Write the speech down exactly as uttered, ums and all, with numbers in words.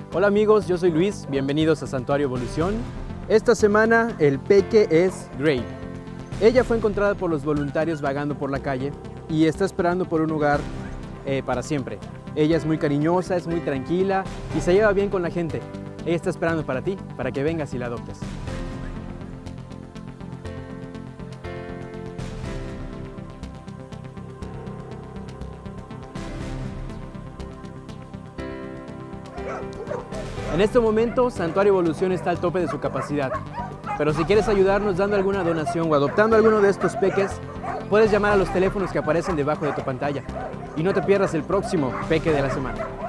Hola amigos, yo soy Luis, bienvenidos a Santuario Evolución. Esta semana el Peke es Grey. Ella fue encontrada por los voluntarios vagando por la calle y está esperando por un hogar eh, para siempre. Ella es muy cariñosa, es muy tranquila y se lleva bien con la gente. Ella está esperando para ti, para que vengas y la adoptes. En este momento, Santuario Evolución está al tope de su capacidad, pero si quieres ayudarnos dando alguna donación o adoptando alguno de estos peques, puedes llamar a los teléfonos que aparecen debajo de tu pantalla. Y no te pierdas el próximo Peque de la semana.